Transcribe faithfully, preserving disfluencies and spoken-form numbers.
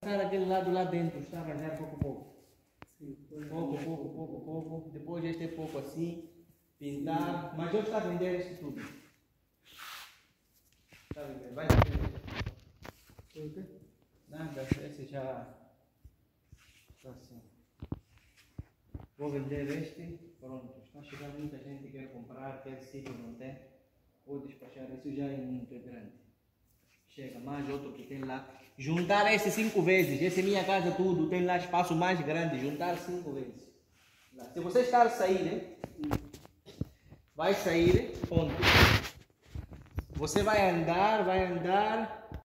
Aquele lado lá dentro, está a arranjar pouco a pouco. Sim, pouco, pouco, pouco, pouco. Depois este é pouco assim, pintar. Sim. Mas eu estou a vender isso tudo. Está a vender, vai vender. Nada, esse já está assim. Vou vender este, pronto. Está chegando muita gente que quer comprar, quer sítio, não tem. Vou despachar, isso já é muito grande. Chega, mais outro que tem lá. Juntar esses cinco vezes, essa é minha casa tudo, tem lá espaço mais grande, juntar cinco vezes. Lá. Se você estar a sair, né? Vai sair, ponto. Você vai andar, vai andar,